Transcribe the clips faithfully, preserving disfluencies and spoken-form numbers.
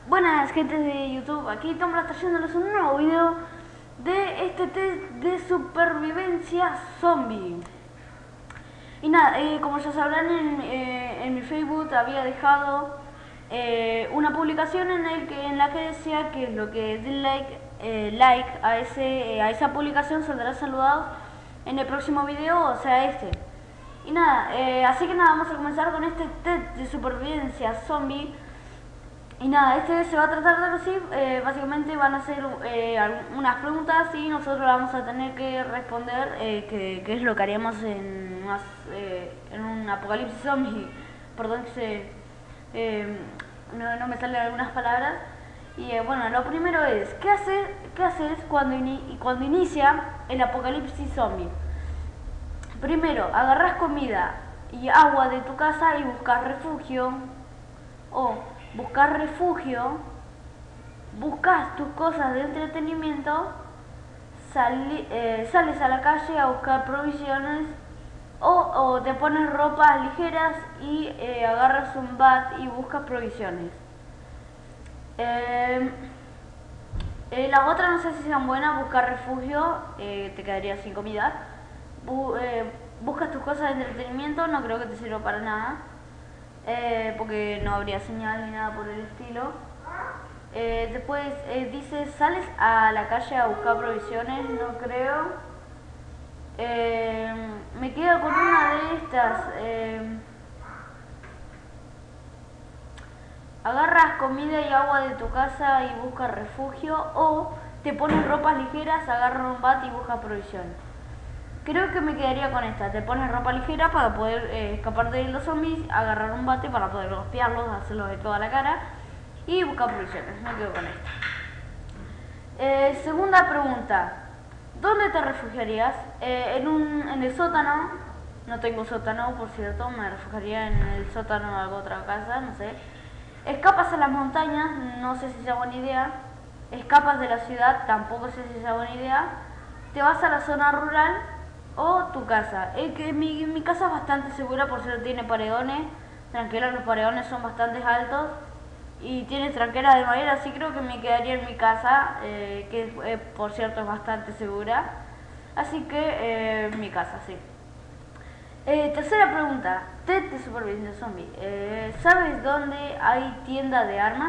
Buenas gente de YouTube, aquí Tombras trayéndoles un nuevo video de este test de supervivencia zombie. Y nada, eh, como ya sabrán, en, eh, en mi Facebook había dejado eh, una publicación en, el que, en la que decía que lo que den like, eh, like a, ese, eh, a esa publicación saldrá saludados en el próximo video, o sea este. Y nada, eh, así que nada, vamos a comenzar con este test de supervivencia zombie. Y nada, este se va a tratar de así, eh, básicamente van a ser eh, algunas preguntas y nosotros vamos a tener que responder eh, qué, qué es lo que haríamos en, unas, eh, en un apocalipsis zombie. Perdón que se, eh, no, no me salen algunas palabras. Y eh, bueno, lo primero es, ¿qué haces, qué haces cuando, ini cuando inicia el apocalipsis zombie? Primero, agarras comida y agua de tu casa y buscas refugio. O buscar refugio, buscas tus cosas de entretenimiento, sali, eh, sales a la calle a buscar provisiones o, o te pones ropas ligeras y eh, agarras un bat y buscas provisiones. Eh, eh, las otras no sé si sean buenas, buscar refugio, eh, te quedarías sin comida. Bu eh, buscas tus cosas de entretenimiento, no creo que te sirva para nada. Eh, porque no habría señal ni nada por el estilo. Eh, después eh, dice, ¿sales a la calle a buscar provisiones? No creo. Eh, me quedo con una de estas. Eh, agarras comida y agua de tu casa y buscas refugio. O te pones ropas ligeras, agarras un bate y buscas provisiones. Creo que me quedaría con esta, te pones ropa ligera para poder eh, escapar de los zombies, agarrar un bate para poder golpearlos, hacerlos de toda la cara y buscar provisiones. Me quedo con esta. Eh, segunda pregunta, ¿dónde te refugiarías? Eh, en, un, en el sótano, no tengo sótano por cierto, me refugiaría en el sótano de alguna otra casa, no sé. Escapas a las montañas, no sé si sea buena idea. Escapas de la ciudad, tampoco sé si sea buena idea. Te vas a la zona rural o tu casa. Eh, que mi, mi casa es bastante segura, por cierto, tiene paredones. Tranquila, los paredones son bastante altos. Y tiene tranquera de madera, así creo que me quedaría en mi casa, eh, que eh, por cierto es bastante segura. Así que eh, mi casa, sí. Eh, tercera pregunta, test de supervivencia zombie. Eh, ¿Sabes dónde hay tienda de armas?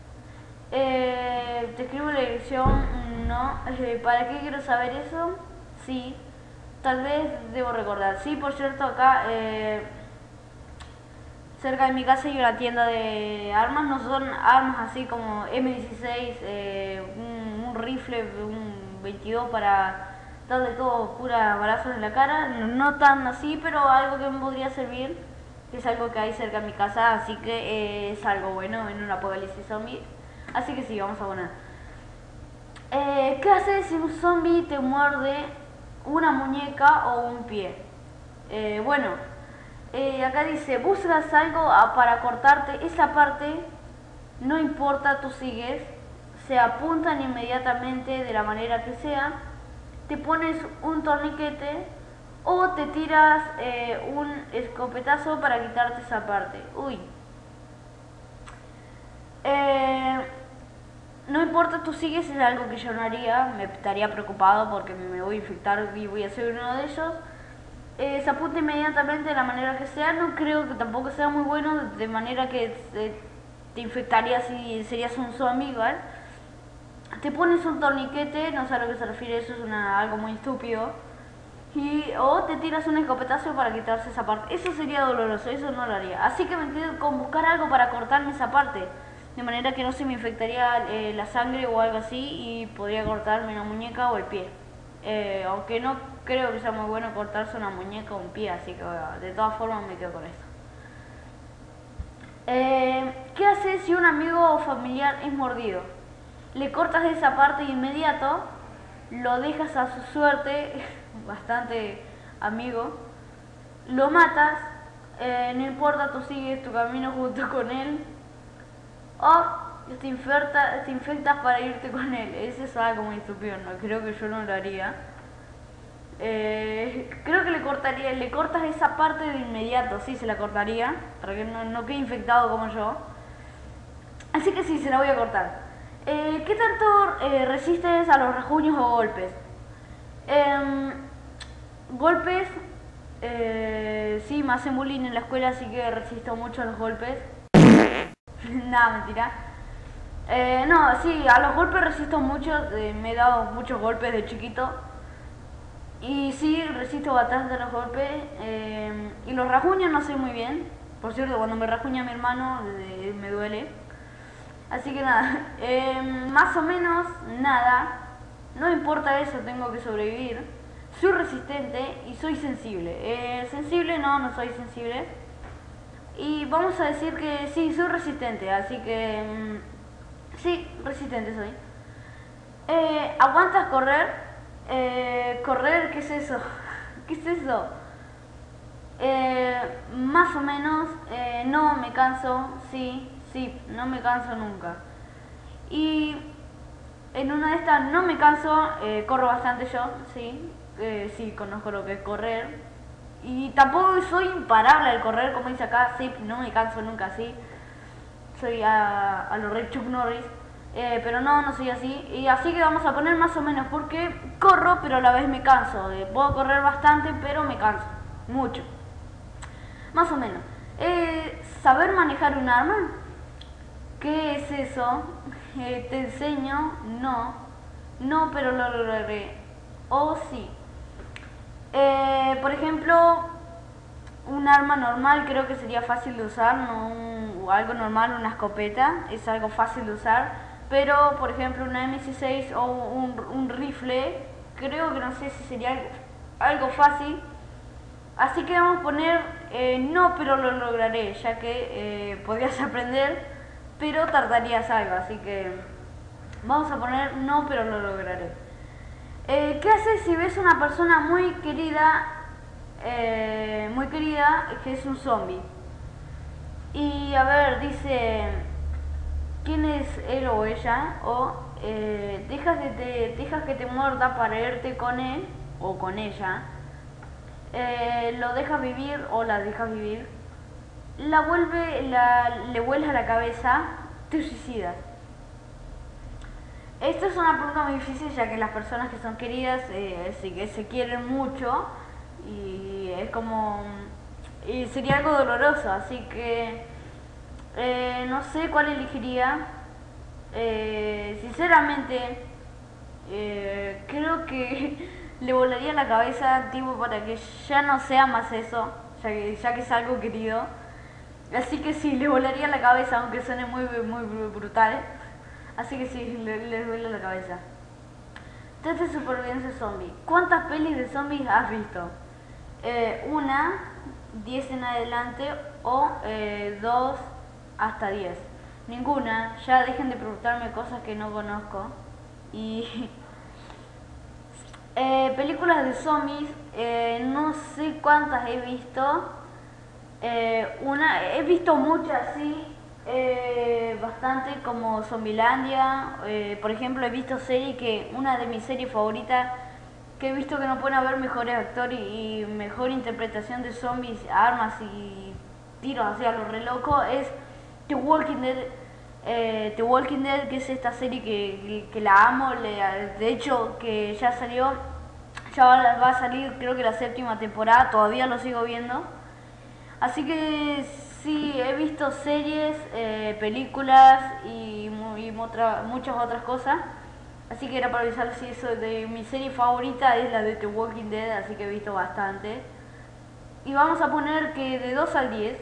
Eh, te escribo la dirección, no. Eh, ¿Para qué quiero saber eso? Sí. Tal vez debo recordar. Sí, por cierto, acá eh, cerca de mi casa hay una tienda de armas. No son armas así como eme dieciséis, eh, un, un rifle, un veintidós para darle todo pura balazos en la cara. No, no tan así, pero algo que me podría servir. Es algo que hay cerca de mi casa, así que eh, es algo bueno en un apocalipsis zombie. Así que sí, vamos a poner. Eh, ¿Qué haces si un zombie te muerde una muñeca o un pie? Eh, bueno, eh, acá dice, buscas algo a, para cortarte esa parte, no importa, tú sigues, se apuntan inmediatamente de la manera que sea, te pones un torniquete o te tiras eh, un escopetazo para quitarte esa parte. Uy. Eh, No importa, tú sigues, es algo que yo no haría, me estaría preocupado porque me voy a infectar y voy a ser uno de ellos. Eh, se apunta inmediatamente de la manera que sea, no creo que tampoco sea muy bueno, de manera que te, te infectarías y serías un zombie igual. Te pones un torniquete, no sé a lo que se refiere, eso es una, algo muy estúpido. Y, o te tiras un escopetazo para quitarse esa parte, eso sería doloroso, eso no lo haría. Así que me quedo con buscar algo para cortarme esa parte, de manera que no se me infectaría eh, la sangre o algo así y podría cortarme una muñeca o el pie. Eh, aunque no creo que sea muy bueno cortarse una muñeca o un pie, así que bueno, de todas formas me quedo con esto. Eh, ¿Qué haces si un amigo o familiar es mordido? Le cortas esa parte de inmediato, lo dejas a su suerte, bastante amigo, lo matas, eh, no importa, tú sigues tu camino junto con él. O te, infecta, te infectas para irte con él. Ese es algo muy estúpido, no creo que yo no lo haría. Eh, creo que le cortaría, le cortas esa parte de inmediato, sí, se la cortaría, para que no, no quede infectado como yo. Así que sí, se la voy a cortar. Eh, ¿Qué tanto eh, resistes a los rajuños o golpes? Eh, golpes, eh, sí, me hacen bullying en la escuela, así que resisto mucho a los golpes. Nada, mentira. Eh, no, sí, a los golpes resisto mucho, eh, me he dado muchos golpes de chiquito. Y sí, resisto bastante a los golpes. Eh, y los rajuños no sé muy bien. Por cierto, cuando me rajuña mi hermano, eh, me duele. Así que nada, eh, más o menos nada. No importa eso, tengo que sobrevivir. Soy resistente y soy sensible. Eh, sensible no, no soy sensible. Y vamos a decir que sí, soy resistente, así que... Mmm, sí, resistente soy. Eh, ¿Aguantas correr? Eh, correr, ¿qué es eso? ¿Qué es eso? Eh, más o menos, eh, no me canso, sí, sí, no me canso nunca. Y en una de estas no me canso, eh, corro bastante yo, sí, eh, sí, conozco lo que es correr. Y tampoco soy imparable al correr, como dice acá, sí, no me canso nunca, sí. Soy a, a lo Rey Chuck Norris. Eh, pero no, no soy así. Y así que vamos a poner más o menos, porque corro, pero a la vez me canso. Eh, puedo correr bastante, pero me canso. Mucho. Más o menos. Eh, ¿Saber manejar un arma? ¿Qué es eso? Eh, ¿Te enseño? No. No, pero lo lograré. O sí. Eh, por ejemplo, un arma normal creo que sería fácil de usar, no un, algo normal, una escopeta, es algo fácil de usar. Pero, por ejemplo, una eme dieciséis o un, un rifle, creo que no sé si sería algo, algo fácil. Así que vamos a poner eh, no, pero lo lograré, ya que eh, podrías aprender, pero tardarías algo. Así que vamos a poner no, pero lo lograré. Eh, ¿Qué haces si ves una persona muy querida, eh, muy querida, que es un zombie? Y a ver, dice... ¿Quién es él o ella? O eh, dejas, de te, dejas que te muerda para irte con él o con ella. Eh, lo dejas vivir o la dejas vivir. La vuelve, la, le vuelas la cabeza, te suicidas. Esto es una pregunta muy difícil, ya que las personas que son queridas eh, se, se quieren mucho y es como... y sería algo doloroso, así que... Eh, no sé cuál elegiría. Eh, sinceramente, eh, creo que le volaría la cabeza, tipo, para que ya no sea más eso, ya que, ya que es algo querido. Así que sí, le volaría la cabeza, aunque suene muy, muy brutal. Así que sí, le, le vuela la cabeza. Test de supervivencia zombie. ¿Cuántas pelis de zombies has visto? Eh, una, diez en adelante o eh, dos hasta diez. Ninguna, ya dejen de preguntarme cosas que no conozco. Y eh, películas de zombies, eh, no sé cuántas he visto. Eh, una, he visto muchas, sí, eh, bastante, como Zombielandia. Eh, por ejemplo, he visto series que, una de mis series favoritas, que he visto que no pueden haber mejores actores y mejor interpretación de zombies, armas y tiros hacia lo re loco, es The Walking Dead. Eh, The Walking Dead, que es esta serie que, que la amo, le, de hecho que ya salió, ya va, va a salir creo que la séptima temporada, todavía lo sigo viendo. Así que sí, he visto series, eh, películas y, y otra, muchas otras cosas. Así que era para avisar si eso de mi serie favorita es la de The Walking Dead, así que he visto bastante. Y vamos a poner que de dos al diez.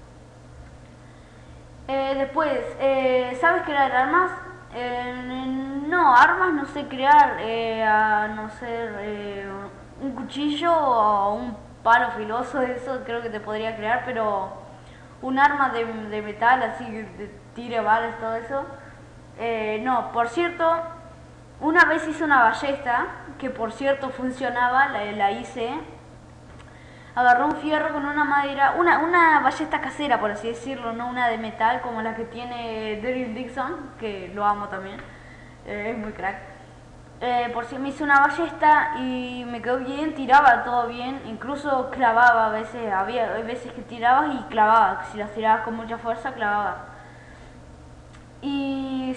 Eh, después, eh, ¿sabes crear armas? Eh, no, armas no sé crear, eh, a no ser eh, un cuchillo o un palo filoso, eso creo que te podría crear, pero un arma de, de metal, así de tire balas, todo eso, eh, no. Por cierto, una vez hice una ballesta, que por cierto funcionaba, la, la hice. Agarró un fierro con una madera, una, una ballesta casera, por así decirlo, no una de metal como la que tiene Daryl Dixon, que lo amo también, eh, es muy crack. Eh, por si me hice una ballesta y me quedó bien, tiraba todo bien, incluso clavaba a veces, había veces que tirabas y clavaba, si las tirabas con mucha fuerza, clavaba.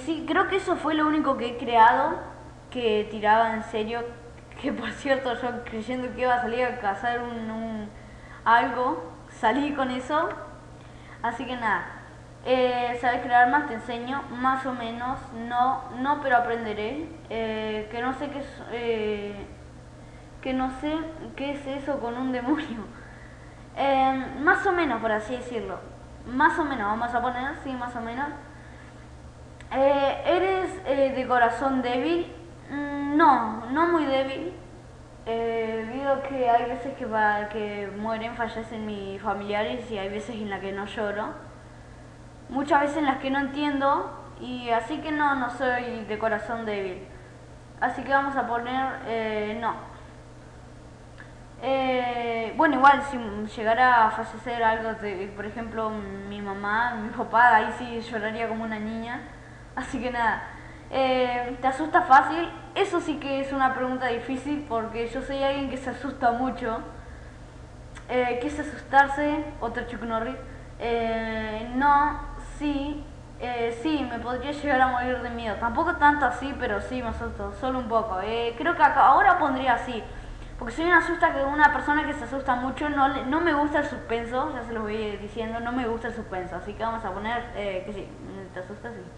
sí, creo que eso fue lo único que he creado que tiraba en serio. Que por cierto, yo creyendo que iba a salir a cazar un, un algo, salí con eso. Así que nada, eh, ¿sabes crear más? Te enseño, más o menos, no, no, pero aprenderé. Eh, que no sé qué es, eh, que no sé qué es eso con un demonio. Eh, más o menos, por así decirlo. Más o menos, vamos a poner, sí, más o menos. Eh, ¿Eres eh, de corazón débil? Mm, no, no muy débil. Eh, debido que hay veces que, va, que mueren, fallecen mis familiares y hay veces en las que no lloro. Muchas veces en las que no entiendo y así que no, no soy de corazón débil. Así que vamos a poner eh, no. Eh, bueno, igual si llegara a fallecer algo, de, por ejemplo mi mamá, mi papá, ahí sí lloraría como una niña. Así que nada, eh, ¿te asusta fácil? Eso sí que es una pregunta difícil porque yo soy alguien que se asusta mucho. Eh, ¿Qué es asustarse? Otro Chuck Norris. Eh, no, sí, eh, sí, me podría llegar a morir de miedo. Tampoco tanto así, pero sí me asusto, solo un poco. Eh, creo que acá, ahora pondría así. Porque soy una asusta que una persona que se asusta mucho, no, no me gusta el suspenso, ya se lo voy diciendo, no me gusta el suspenso. Así que vamos a poner eh, que sí, te asustas, sí.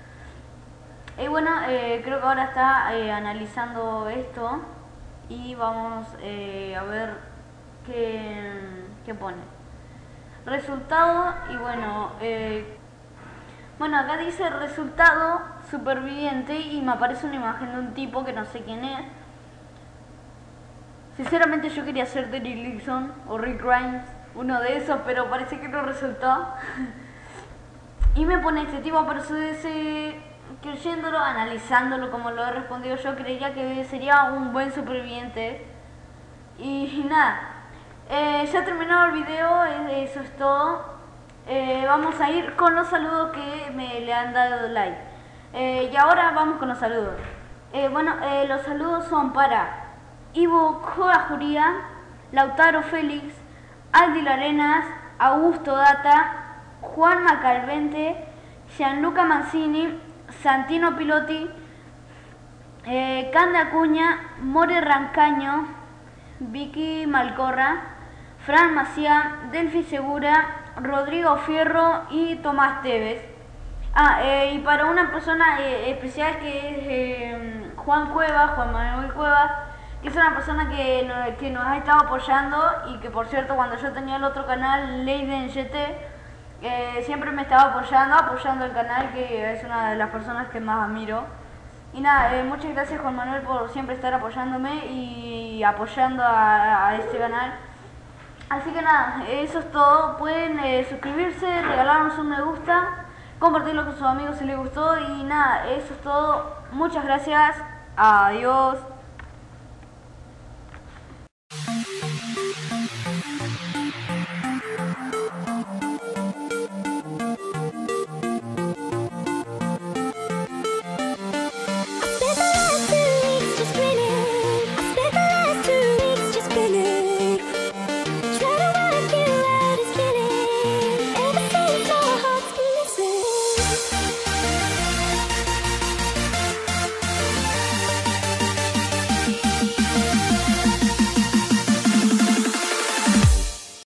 Y bueno, eh, creo que ahora está eh, analizando esto y vamos eh, a ver qué, qué pone. Resultado y bueno, eh, bueno acá dice resultado superviviente y me aparece una imagen de un tipo que no sé quién es. Sinceramente yo quería ser Terry Gleason o Rick Grimes, uno de esos, pero parece que no resultó. Y me pone este tipo, pero ese... creyéndolo, analizándolo como lo he respondido yo, creía que sería un buen superviviente. Y, y nada, eh, ya terminado el video, eso es todo. Eh, vamos a ir con los saludos que me le han dado like. Eh, y ahora vamos con los saludos. Eh, bueno, eh, los saludos son para Ivo Coajuría, Lautaro Félix, Aldi Larenas, Augusto Data, Juan Macalvente, Gianluca Mancini, Santino Pilotti, eh, Canda Acuña, More Rancaño, Vicky Malcorra, Fran Maciá, Delphi Segura, Rodrigo Fierro y Tomás Tevez. Ah, eh, y para una persona eh, especial que es eh, Juan Cuevas, Juan Manuel Cuevas, que es una persona que, no, que nos ha estado apoyando y que por cierto cuando yo tenía el otro canal, Leiden G T, Eh, siempre me estaba apoyando, apoyando el canal, que es una de las personas que más admiro. Y nada, eh, muchas gracias Juan Manuel por siempre estar apoyándome y apoyando a, a este canal. Así que nada, eso es todo. Pueden eh, suscribirse, regalarnos un me gusta, compartirlo con sus amigos si les gustó. Y nada, eso es todo. Muchas gracias. Adiós.